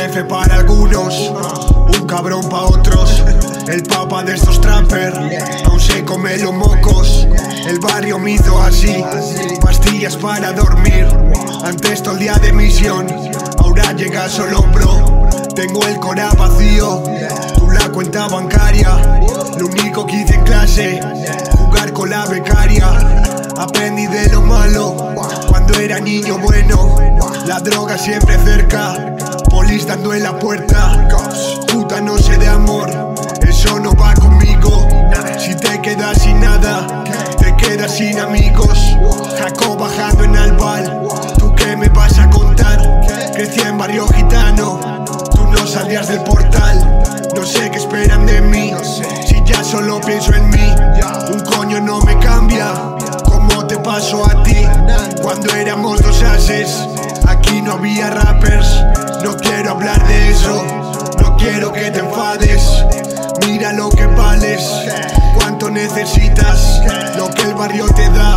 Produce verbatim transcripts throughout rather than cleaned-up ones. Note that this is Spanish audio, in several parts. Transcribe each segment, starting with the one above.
jefe para algunos, un cabrón pa' otros. El papa de estos trappers aún se come los mocos. El barrio me hizo así, pastillas para dormir. Antes todo el día de misión, ahora llega solo bro. Tengo el cora vacío, tú la cuenta bancaria. Lo único que hice en clase, jugar con la becaria. Aprendí de lo malo cuando era niño bueno. La droga siempre cerca, polis dando en la puerta. Puta, no sé de amor, eso no va conmigo. Si te quedas sin nada, te quedas sin amigos. Jacob bajando en Albal, ¿tú qué me vas a contar? Crecí en barrio gitano, tú no saldrías del portal. No sé qué esperan de mí, si ya solo pienso en mí. Un coño no me cambia, como te pasó a ti. Cuando éramos dos ases, aquí no había rappers. No quiero hablar de eso, no quiero que te enfades. Mira lo que vales, cuánto necesitas. Lo que el barrio te da,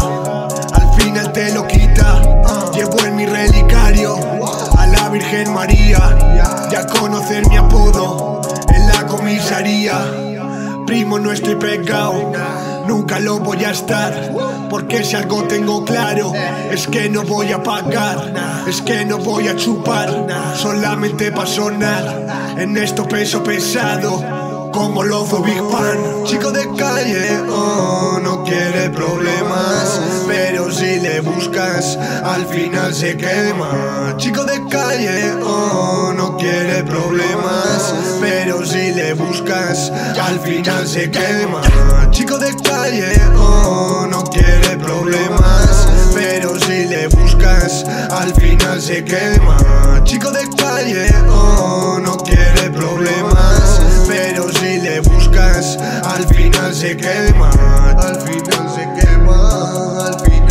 al final te lo quita. Llevo en mi relicario a la Virgen María, ya conocer mi apodo en la comisaría. Primo, no estoy pegado, nunca lo voy a estar. Porque si algo tengo claro, es que no voy a pagar, es que no voy a chupar, solamente pa' sonar. En esto peso pesado, como lo fue Big Pan. Chico de calle, oh, no quiere problemas, pero si le buscas, al final se quema. Chico de calle, oh, no quiere problemas, pero si le buscas, al final se quema. Chico de calle, oh, no quiere problemas, pero si le buscas, al final se quema. Chico de calle, oh, no quiere problemas, pero si le buscas, al final se quema. Al final se quema, al final